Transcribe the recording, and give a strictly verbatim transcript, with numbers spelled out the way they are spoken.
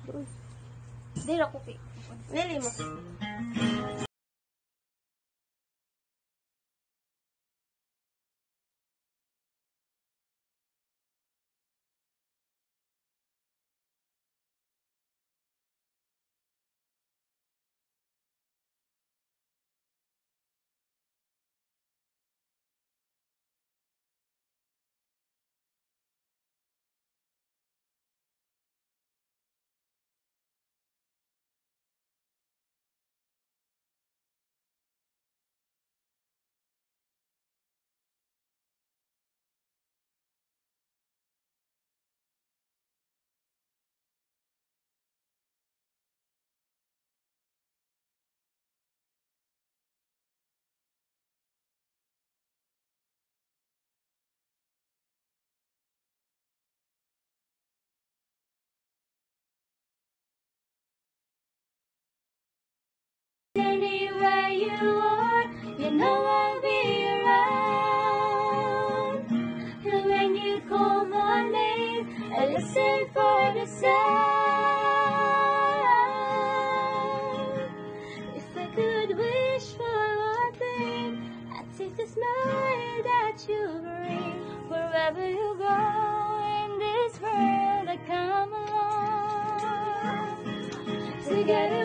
Di ra kupi. Dili mo. Anywhere you are, you know I'll be around. And when you call my name, I listen for the sound. If I could wish for one thing, I'd take the smile that you bring. Wherever you go in this world, I come along. Together